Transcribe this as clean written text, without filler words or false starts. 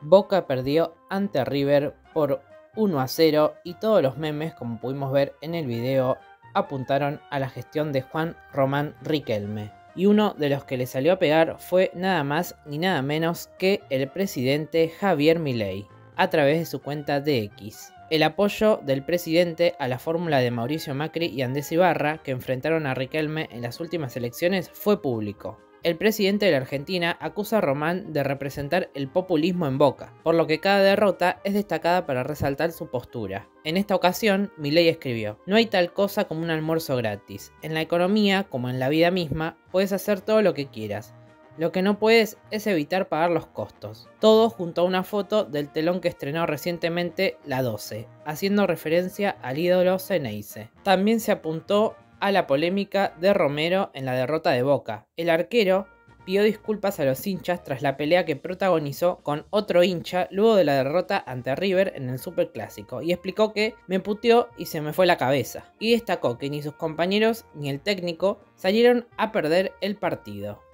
Boca perdió ante River por 1-0 y todos los memes, como pudimos ver en el video, apuntaron a la gestión de Juan Román Riquelme. Y uno de los que le salió a pegar fue nada más ni nada menos que el presidente Javier Milei, a través de su cuenta de X. El apoyo del presidente a la fórmula de Mauricio Macri y Andrés Ibarra, que enfrentaron a Riquelme en las últimas elecciones, fue público. El presidente de la Argentina acusa a Román de representar el populismo en Boca, por lo que cada derrota es destacada para resaltar su postura. En esta ocasión, Milei escribió: "No hay tal cosa como un almuerzo gratis. En la economía, como en la vida misma, puedes hacer todo lo que quieras. Lo que no puedes es evitar pagar los costos". Todo junto a una foto del telón que estrenó recientemente la 12, haciendo referencia al ídolo Xeneize. También se apuntó a la polémica de Romero en la derrota de Boca. El arquero pidió disculpas a los hinchas tras la pelea que protagonizó con otro hincha luego de la derrota ante River en el Superclásico, y explicó que "me puteó y se me fue la cabeza", y destacó que ni sus compañeros ni el técnico salieron a perder el partido.